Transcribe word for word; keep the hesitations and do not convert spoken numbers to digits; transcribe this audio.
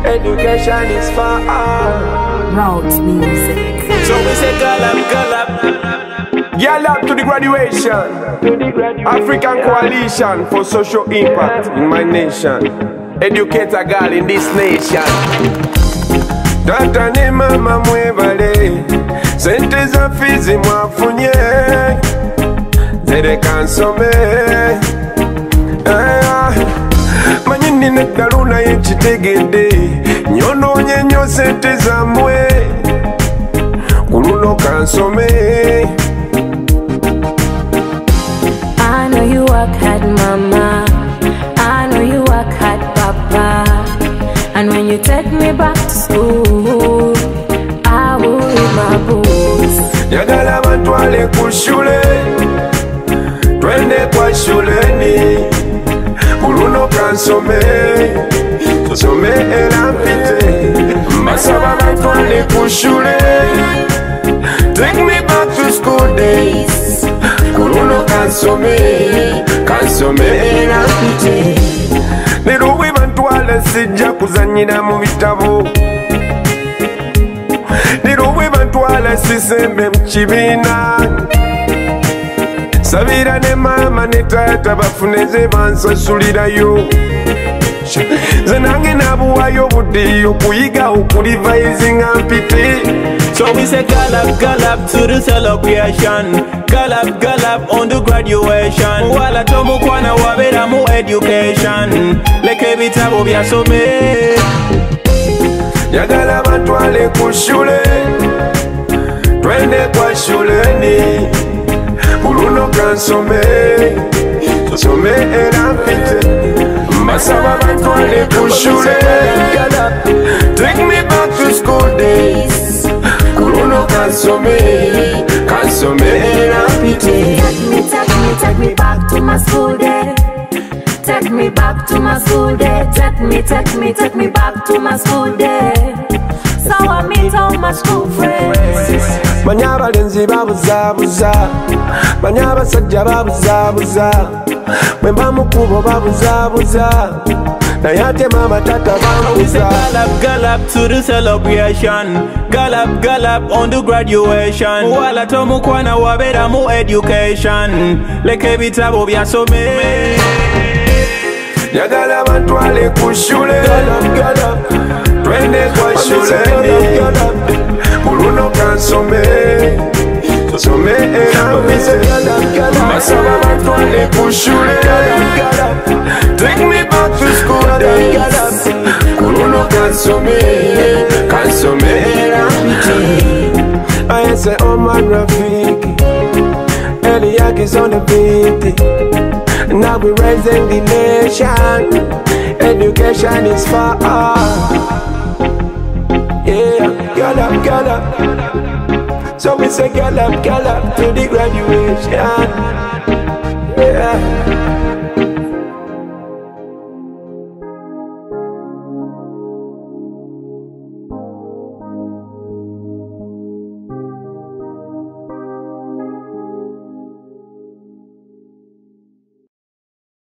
education is for all. Route music. So we say girl up, girl up. Girl up to the graduation. African Coalition for Social Impact in my nation. Educate a girl in this nation. Tata ne mama mwebale, sente za fizi mwafunye, zere kansome. Manyini netaluna yechitegede, nyono nyenyo sente za mwe, kuluno kansome. I know you work hard, mama. I know you work hard, papa. And when you take me back to school, I will read my books. Yagala bantwale ku shule, twende kwa shuleni, kuluno kansome, tusome era mpite. Mbasaba bantwale ku shule, take me back to school days, kuluno kansome, kansome era mpite. Niruwe bantwale sijja kuzanyira mu bitabo, niruwe bantwale sisembe mu kibiina, sabira ne mama ne taata bafune ze bansasulirayo, ze nange nabuwayo budde okuyiga okulivayizinga mpite. So we say girl up, girl up to the celebration. Girl up, girl up on the graduation. Wala tomu kwana wabera mu education. Leke bitabo byasome. Yagala bantwale ku shule, twende kwa shuleni, kuluno kansome, tusome era mpite. Mbasaba bantwale ku shule, take me back to school days, kuluno kansome, kansome era mpite. Take me, take me, take me back to my school day. Take me back to my school day. Take me, take me, take me back to my school day. So I meet all my school friends. Manya abalenzi babuzabuza, manya abasajja babuzabuza, bwe mba mukubo babuzabuza, naye ate mama tata bambuza. Girl up, girl up to the celebration. Girl up, girl up on the graduation. Wala tomu kwana wabera mu education. Leke bitabo byasome. Yagala bantwale ku shule, twende kwa shuleni, kuluno kansome, tusome era mpite. Mbasaba bantwale ku shule, take me back to school days, kuluno kansome, kansome era mpite. Yese Oman Rafiki, Yese on the beat. Now we raising the nation. Education is for all. Yeah, girl up, girl up. So we say girl up, girl up to the graduation. Yeah.